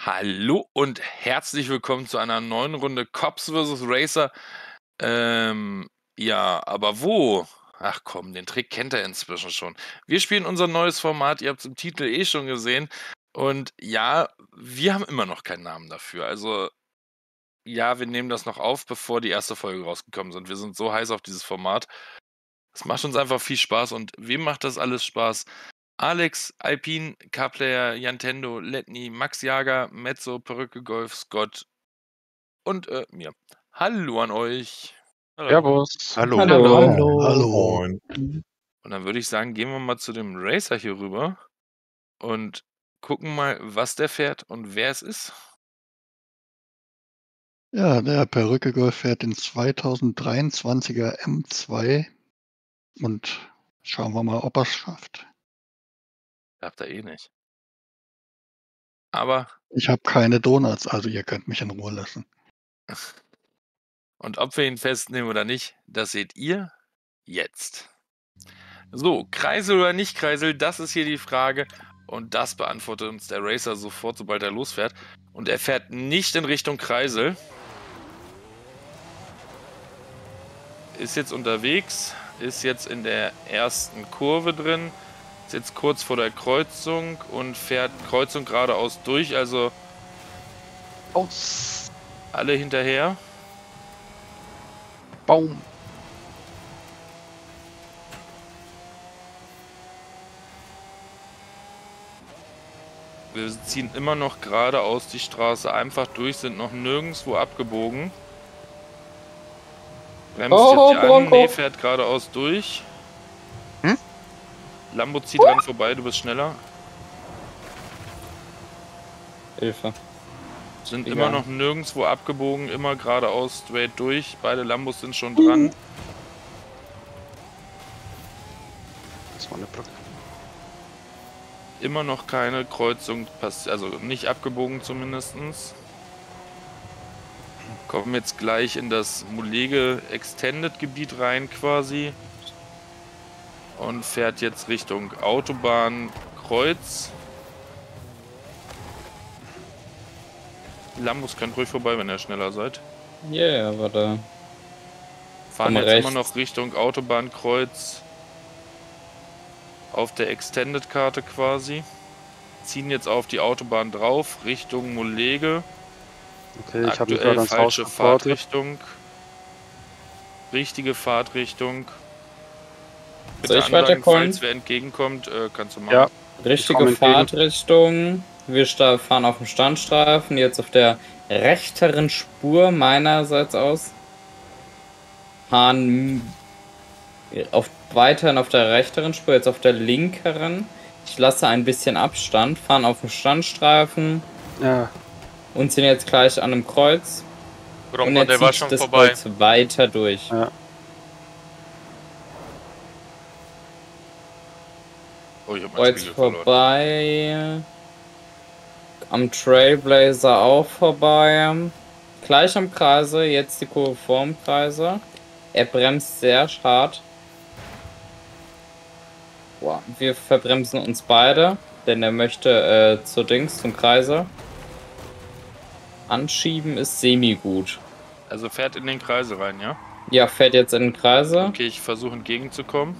Hallo und herzlich willkommen zu einer neuen Runde Cops vs. Racer. Ja, aber wo? Ach komm, den Trick kennt er inzwischen schon. Wir spielen unser neues Format, ihr habt es im Titel eh schon gesehen. Und ja, wir haben immer noch keinen Namen dafür. Also, ja, wir nehmen das noch auf, bevor die erste Folge rausgekommen sind. Wir sind so heiß auf dieses Format. Es macht uns einfach viel Spaß. Und wem macht das alles Spaß? Alex, Alpine, K-Player, Jantendo, Letni, Max Jager, Mezzo, Perücke Golf, Scott und mir. Hallo an euch. Servus. Hallo. Hallo. Hallo. Moin. Und dann würde ich sagen, gehen wir mal zu dem Racer hier rüber und gucken mal, was der fährt und wer es ist. Ja, der Perücke Golf fährt den 2023er M2 und schauen wir mal, ob er es schafft. Habt ihr eh nicht. Aber, Ich habe keine Donuts, also ihr könnt mich in Ruhe lassen. und ob wir ihn festnehmen oder nicht, das seht ihr jetzt. So, Kreisel oder nicht Kreisel, das ist hier die Frage. Und das beantwortet uns der Racer sofort, sobald er losfährt. Und er fährt nicht in Richtung Kreisel. Ist jetzt unterwegs, ist jetzt in der ersten Kurve drin, ist jetzt kurz vor der Kreuzung und fährt Kreuzung geradeaus durch, also Aus alle hinterher. Baum. Wir ziehen immer noch geradeaus die Straße einfach durch, sind noch nirgendwo abgebogen. Bremst jetzt hier an, nee, fährt geradeaus durch. Hm? Lambo zieht dran vorbei, du bist schneller. Hilfe. Sind Egal. immer noch nirgendwo abgebogen, immer geradeaus straight durch. Beide Lambos sind schon dran. Das war eine Brücke. Immer noch keine Kreuzung, also nicht abgebogen zumindest. Kommen jetzt gleich in das Mulege Extended Gebiet rein quasi. Und fährt jetzt Richtung Autobahnkreuz. Lambos könnt ruhig vorbei, wenn ihr schneller seid. Ja, yeah, warte. Fahren Komm jetzt rechts. immer noch Richtung Autobahnkreuz. Auf der Extended-Karte quasi. Ziehen jetzt auf die Autobahn drauf, Richtung Mulege. Okay, ich habe mich Aktuell gerade ans Haus falsche geportet. Fahrtrichtung. Richtige Fahrtrichtung. Soll ich ansagen, weiterkommen? falls wer entgegenkommt, kannst du machen. Ja. Richtige komm entgegen. Fahrtrichtung. Wir fahren auf dem Standstreifen, jetzt auf der rechteren Spur meinerseits aus. Fahren weiterhin auf der rechteren Spur, jetzt auf der linkeren. Ich lasse ein bisschen Abstand, fahren auf dem Standstreifen Ja. und sind jetzt gleich an einem Kreuz. Und der war jetzt schon zieht das vorbei. Kreuz weiter durch. Ja. Oh, ich hab mein Kreuz Spiegel verloren. vorbei. Am Trailblazer auch vorbei. Gleich am Kreise, jetzt die Kurve vorm Kreise. Er bremst sehr hart. Boah, wir verbremsen uns beide, denn er möchte zum Kreise. Anschieben ist semi-gut. Also fährt in den Kreise rein, ja? Ja, fährt jetzt in den Kreise. Okay, ich versuche entgegenzukommen.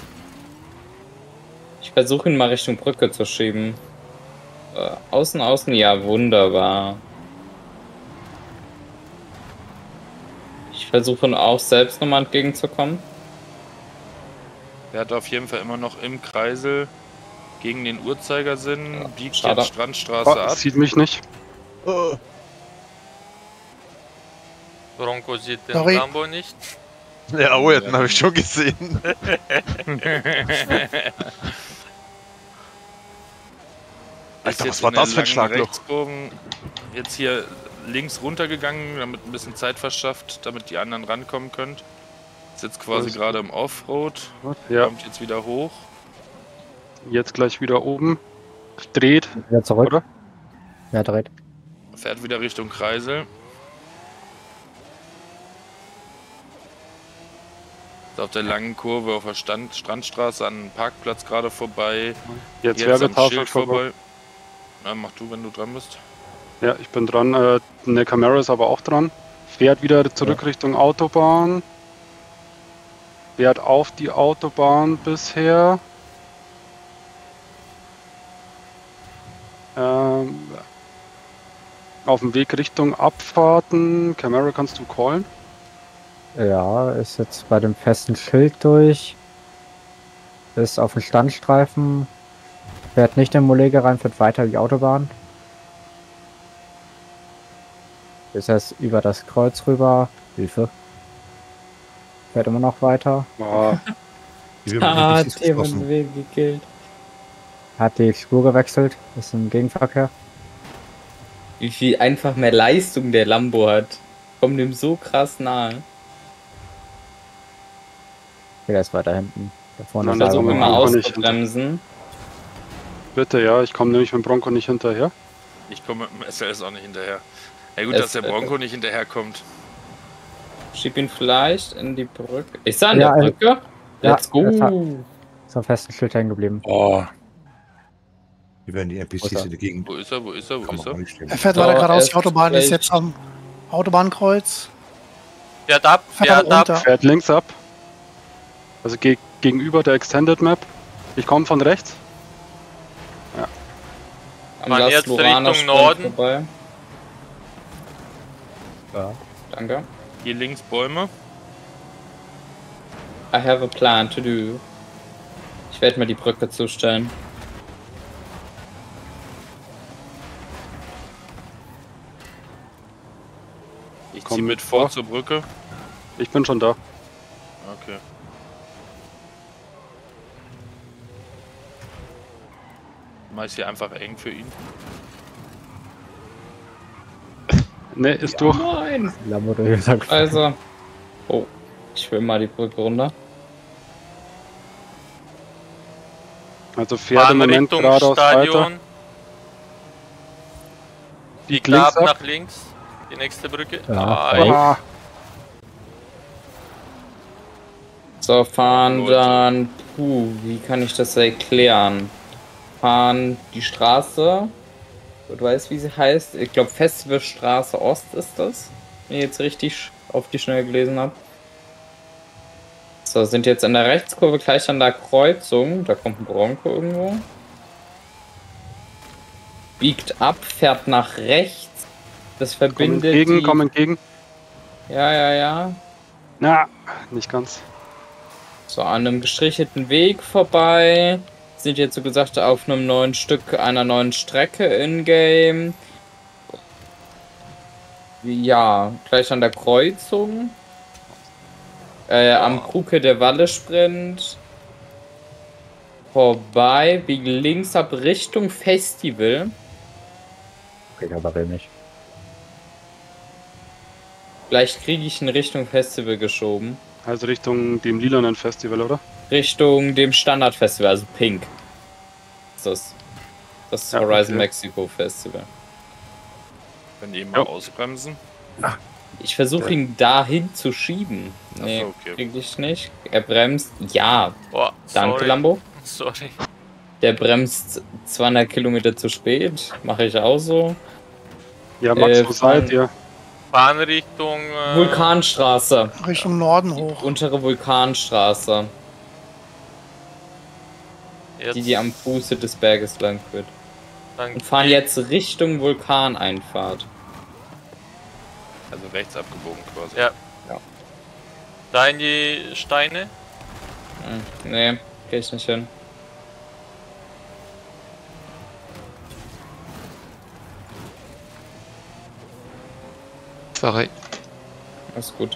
Ich versuche ihn mal Richtung Brücke zu schieben. Außen, ja, wunderbar. Ich versuche auch selbst nochmal entgegenzukommen. Er hat auf jeden Fall immer noch im Kreisel gegen den Uhrzeigersinn, biegt schade. jetzt Strandstraße Oh, ab. das sieht mich nicht. Bronco sieht den Sorry. Lambo nicht. Ja, oh, den habe ich schon gesehen. Ist Alter, jetzt was war in der das für ein langen Schlagloch? Rechtskurven jetzt hier links runtergegangen, damit ein bisschen Zeit verschafft, damit die anderen rankommen könnt. Ist jetzt quasi Was? gerade im Offroad, Ja, kommt jetzt wieder hoch. jetzt gleich wieder oben. Dreht, Wieder zurück. oder? Ja, direkt. Fährt wieder Richtung Kreisel. Ist auf der langen Kurve auf der Strandstraße an einem Parkplatz gerade vorbei. Jetzt Jetzt am Werbetafel Schild vorbei. vorbei. Na, mach du, wenn du dran bist. Ja, ich bin dran. Eine Camaro ist aber auch dran. Fährt wieder zurück Richtung Autobahn. Fährt auf die Autobahn bisher. Auf dem Weg Richtung Abfahrten. Camaro, kannst du callen? Ja, ist jetzt bei dem festen Schild durch. Ist auf dem Standstreifen. Fährt nicht in Molege rein, fährt weiter die Autobahn. Ist jetzt über das Kreuz rüber. Hilfe. Fährt immer noch weiter. Ja, Themen gekillt. Hat die Spur gewechselt. Ist im Gegenverkehr. Wie viel einfach mehr Leistung der Lambo hat. Kommt dem so krass nahe. Der ist weiter hinten. Da vorne Nein, ist also aber Versuche mal noch- mal Bronco nicht auszubremsen. bitte, ja. Ich komme nämlich mit dem Bronco nicht hinterher. Ich komme mit dem SLS auch nicht hinterher. Ja gut, Es- dass der Bronco nicht hinterherkommt. Schieb ihn vielleicht in die Brücke. Ist er an Ja, der Brücke? Let's ja, go! Ist am festen Schild hängen geblieben. Oh. Hier werden die NPCs Oder? in der Gegend. Wo ist er? Wo ist er? Wo Kann ist man er? gar nicht stehen. Er fährt So, weiter geradeaus, er die Autobahn ist ist jetzt am Autobahnkreuz. Fährt ab, Fährt fährt ab. runter. Fährt links ab. Also gegenüber der Extended Map. Ich komme von rechts. Am Fahren Las jetzt Lorana Richtung Sprint Norden. vorbei. Ja. Danke. Hier links Bäume. I have a plan to do. Ich werde mir die Brücke zustellen. Ich Komm zieh mit mit vor vor. zur Brücke. Ich bin schon da. Okay. Mach ich hier einfach eng für ihn. Ne, ist durch. Nein! Lambo durchgesagt. Also. Oh, ich will mal die Brücke runter. Also fährt im Fahren Moment Richtung geradeaus weiter. Stadion. Biegt Klar, links ab. nach links. Die nächste Brücke. Ja. Ah, So, fahren Leute. dann. Wie kann ich das erklären? Fahren die Straße. Du weißt, wie sie heißt? Ich glaube, Festivalstraße Ost ist das. Wenn ich jetzt richtig auf die Schnelle gelesen habe. So, sind jetzt in der Rechtskurve gleich an der Kreuzung. Da kommt ein Bronco irgendwo. Biegt ab, fährt nach rechts. Das komm verbindet entgegen, die... komm entgegen. Ja. Na, nicht ganz. So, an einem gestrichelten Weg vorbei. Sind jetzt so gesagt auf einem neuen Stück einer neuen Strecke in-game. Ja, gleich an der Kreuzung. Am Kruke der Walle Sprint. Vorbei, biegen links ab Richtung Festival. Okay, aber will nicht. Vielleicht kriege ich in Richtung Festival geschoben. Also Richtung dem lilanen Festival, oder? Richtung dem Standardfestival, also Pink. Das ist Ja, Horizon okay. Mexico Festival. Wenn die mal Jo. ausbremsen. Ich versuche ihn dahin zu schieben. Nee, Achso, okay. krieg ich nicht. Er bremst. Ja, Oh, danke sorry. Lambo. Sorry. Der bremst 200 Kilometer zu spät. Mache ich auch so. Ja, Max, wo fahren- seid ihr? Fahren Richtung Vulkanstraße. Richtung Norden hoch. Untere Vulkanstraße. jetzt, Die am Fuße des Berges lang führt. dann Und fahren geht- jetzt Richtung Vulkaneinfahrt. Also rechts abgebogen quasi. Ja. Da in die Steine. Nee, geh ich nicht hin. Sorry. Alles gut.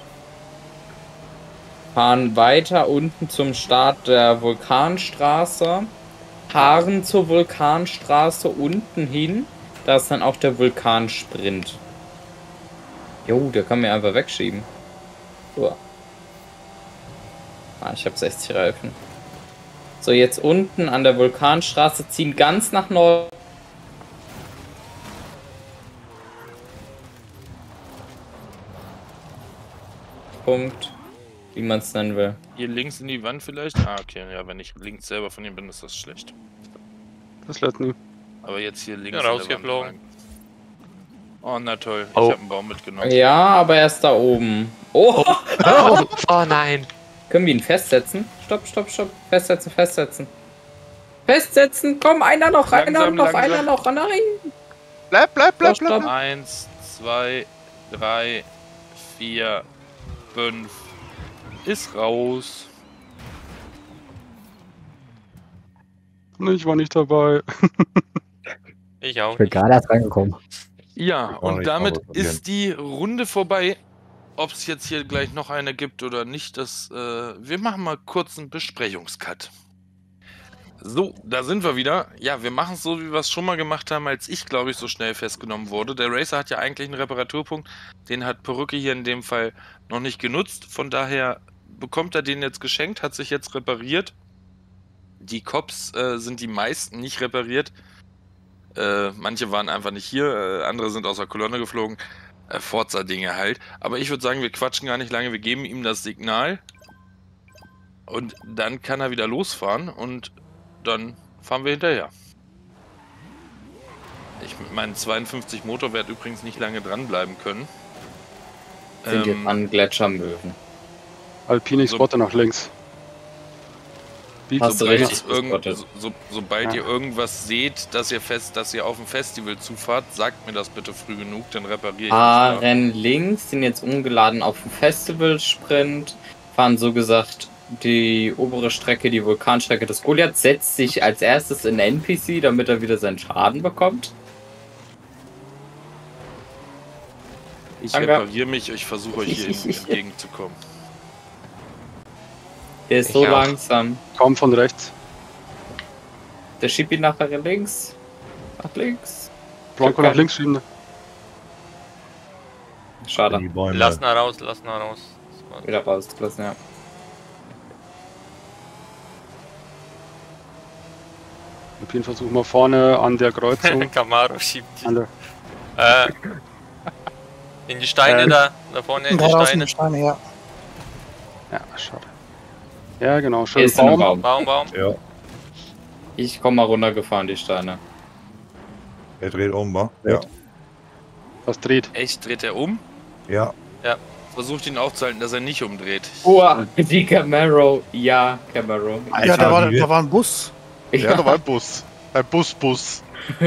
Fahren weiter unten zum Start der Vulkanstraße. Fahren zur Vulkanstraße unten hin. Da ist dann auch der Vulkansprint. Jo, der kann mir einfach wegschieben. Uah. Ah, ich habe 60 Reifen. So, jetzt unten an der Vulkanstraße ziehen ganz nach Norden. Punkt, wie man es nennen will. Hier links in die Wand vielleicht? Ah, okay. Ja, wenn ich links selber von ihm bin, ist das schlecht. Das lädt nie. Aber jetzt hier links Ja, in der Wand rausgeflogen. rein. Oh, na toll. Ich Oh. habe einen Baum mitgenommen. Ja, aber er ist da oben. Oh! Oh nein. Können wir ihn festsetzen? Stopp, stopp, stopp. Festsetzen, festsetzen. Festsetzen! Komm, einer noch, Langsam, langsam. einer noch. Nein! Bleib, bleib, bleib, Stopp, stopp. bleib. 1, 2, 3, 4, 5. Ist raus. Ich war nicht dabei. Ich auch Ich bin nicht. gerade erst reingekommen. Ja, auch und nicht damit ausprobieren. ist die Runde vorbei. Ob es jetzt hier gleich noch eine gibt oder nicht, wir machen mal kurz einen Besprechungscut. So, da sind wir wieder. Ja, wir machen es so, wie wir es schon mal gemacht haben, als ich, glaube ich, so schnell festgenommen wurde. Der Racer hat ja eigentlich einen Reparaturpunkt. Den hat Perücke hier in dem Fall noch nicht genutzt. Von daher bekommt er den jetzt geschenkt, hat sich jetzt repariert. Die Cops sind die meisten nicht repariert. Manche waren einfach nicht hier, andere sind aus der Kolonne geflogen. Forza-Dinge halt. Aber ich würde sagen, wir quatschen gar nicht lange. Wir geben ihm das Signal. Und dann kann er wieder losfahren. Und dann fahren wir hinterher. Ich mit meinem 52 Motor werde übrigens nicht lange dranbleiben können. Sind jetzt an Gletschermöwen. Alpine, ich So- spotte nach links. Hast du Sobald, richtig gespottet. sobald Ja. ihr irgendwas seht, dass ihr auf dem Festival zufahrt, sagt mir das bitte früh genug, dann repariere ich das. Fahren links, sind jetzt umgeladen auf dem Festival-Sprint, fahren so gesagt die obere Strecke, die Vulkanstrecke des Goliath, setzt sich als erstes in NPC, damit er wieder seinen Schaden bekommt. Ich Danke. repariere mich, ich versuche euch hier entgegenzukommen. Der ist Ich so auch. langsam. Komm von rechts. Der schiebt ihn nachher links. Nach links. Blanco nach links schieben. Schade. Die Bäume. Lass ihn raus, lass ihn raus. Wieder rausgelassen, ja. Alpine versuchen wir vorne an der Kreuzung. Camaro schiebt dich. an der, In die Steine da vorne in die Geradeaus in Steine. die Steine, ja. ja, schade. Ja, genau. Er Schön ist in einem Baum. Baum. Baum. Ja, Ich komme mal runtergefahren, die Steine. er dreht um, wa? Ja. Was dreht? Echt, dreht er um? Ja. Versucht ihn aufzuhalten, dass er nicht umdreht. Uah, die Camaro. Ja, Camaro. Ja, da war, wie- da war ein Bus. Ja, da war ein Bus. Ein Bus.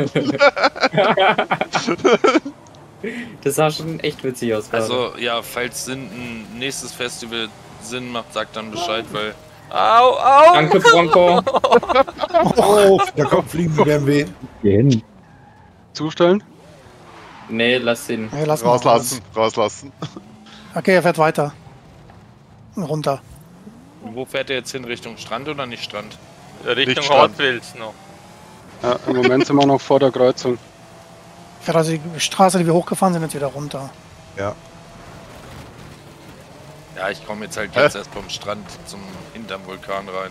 Das sah schon echt witzig aus. gerade. Also, ja, falls ein nächstes Festival Sinn macht, sagt dann Bescheid, weil Au, au! Danke, Bronco. Oh, da kommt fliegende BMW. Geh hin. Zustellen? Nee, lass ihn. Nee, lass mal Rauslassen, rauslassen. Okay, er fährt weiter. Runter. wo fährt er jetzt hin? Richtung Strand oder nicht Strand? Richtung Strand. Hot Wheels noch. Ja, im Moment sind wir noch vor der Kreuzung. Fährt also die Straße, die wir hochgefahren sind, jetzt wieder runter. Ja. Ja, ich komme jetzt halt jetzt erst vom Strand hinterm Vulkan rein.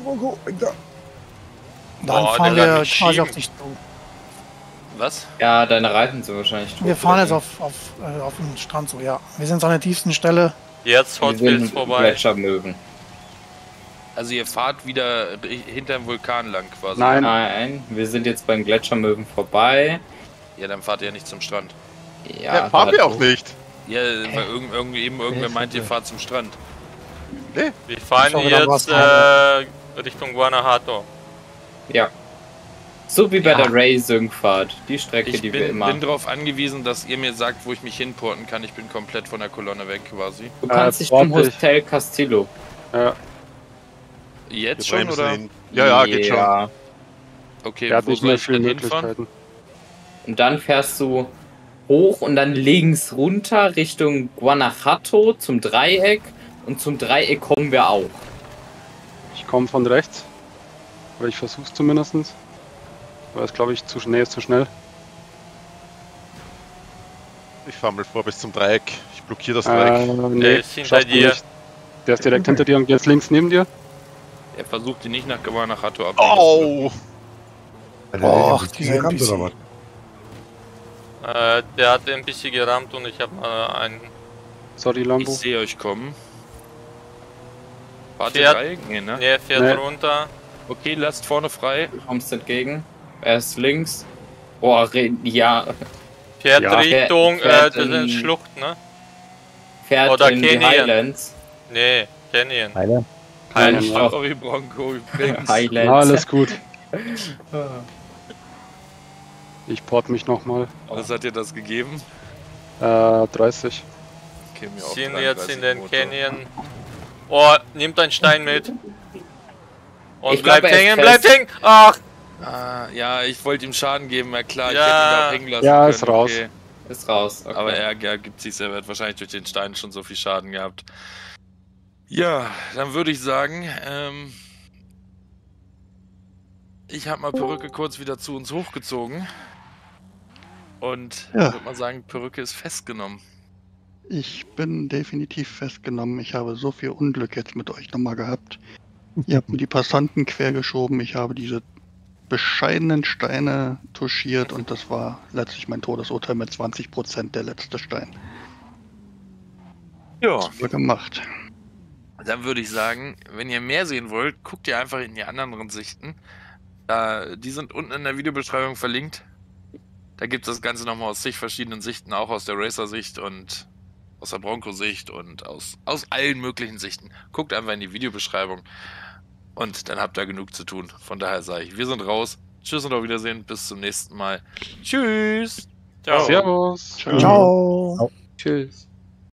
Dann Boah, fahren der wir lag mich quasi schieben. auf dich zu. Was? Ja, deine Reifen sind wahrscheinlich tot. Wir fahren jetzt auf den Strand zu, ja. Wir sind an der tiefsten Stelle. Jetzt Wir Hot Wheels sind vorbei. Gletschermöwen. Also ihr fahrt wieder hinterm Vulkan lang quasi. Nein. Nein, wir sind jetzt beim Gletschermöwen vorbei. Ja, dann fahrt ihr nicht zum Strand. Ja, fahren wir auch nicht. Ja, weil irgendwer meint, ihr fahrt zum Strand. Wir fahren Sorry, da war's jetzt Richtung Guanajuato. Ja. So wie bei Ja. der Ray-Sync-Fahrt. Die Strecke, Ich die wir bin immer. darauf angewiesen, dass ihr mir sagt, wo ich mich hinporten kann. Ich bin komplett von der Kolonne weg quasi. Du kannst dich zum warte ich. Hotel Castillo. Ja, Jetzt Wir schon bremsen oder? ihn. Ja, geht schon. Ja. Okay, der hat wo nicht soll mehr ich viele denn hinfahren? Möglichkeiten. Und dann fährst du hoch und dann links runter Richtung Guanajuato zum Dreieck. Und zum Dreieck kommen wir auch. Ich komme von rechts. Oder ich versuch's zumindest. Aber ist, glaube ich, zu schnell. Ist zu schnell. Ich fahre mal vor bis zum Dreieck. Ich blockiere das Dreieck. Nee, ist hinter schaffst du dir. nicht. Der ist direkt hinter dir und jetzt links neben dir. Er versucht ihn nicht nach Guanajuato ab. Oh! Hat Och, der dieser gerammt NPC. oder was? Der hat ein bisschen gerammt und ich habe einen. Sorry, Ich Lambo. sehe euch kommen. Fahrt ihr Fährt- Dreieck? Nee, ne? Der fährt Nee. runter. Okay, lasst vorne frei. Du kommst entgegen. Er ist links. Boah, ja. Fährt Ja. Richtung Fährt das in- ist Schlucht, ne? Fährt Oder in die Canyon. Highlands. Nee, Canyon. Beide. Nein, Stopp. Sorry, Bronco, übrigens. Highlands. Alles gut. Ich port mich nochmal. Was hat dir das gegeben? 30. Okay, mir auch Sind 33 jetzt in den Motor. Canyon. Oh, nimmt einen Stein mit. Und Ich glaub, bleibt er ist hängen, fest. bleibt hängen! Ach! Ah, ja, ich wollte ihm Schaden geben, ja klar, ich Ja. hätte ihn auch hängen lassen Ja, können. ist raus. Okay. Ist raus. Okay. Aber er gibt sich selber, hat wahrscheinlich durch den Stein schon so viel Schaden gehabt. Ja, dann würde ich sagen, ich habe mal Perücke kurz wieder zu uns hochgezogen. Und Ja. würde mal sagen, Perücke ist festgenommen. Ich bin definitiv festgenommen. Ich habe so viel Unglück jetzt mit euch nochmal gehabt. Ihr habt mir die Passanten quergeschoben. Ich habe diese bescheidenen Steine touchiert und das war letztlich mein Todesurteil mit 20%, der letzte Stein. Ja. Super gemacht. Dann würde ich sagen, wenn ihr mehr sehen wollt, guckt ihr einfach in die anderen Sichten. Die sind unten in der Videobeschreibung verlinkt. Da gibt es das Ganze nochmal aus verschiedenen Sichten, auch aus der Racer-Sicht und aus der Bronco-Sicht und aus allen möglichen Sichten. Guckt einfach in die Videobeschreibung und dann habt ihr genug zu tun. Von daher sage ich, wir sind raus. Tschüss und auf Wiedersehen. Bis zum nächsten Mal. Tschüss. Ciao. Servus. Ciao. Ciao. Tschüss.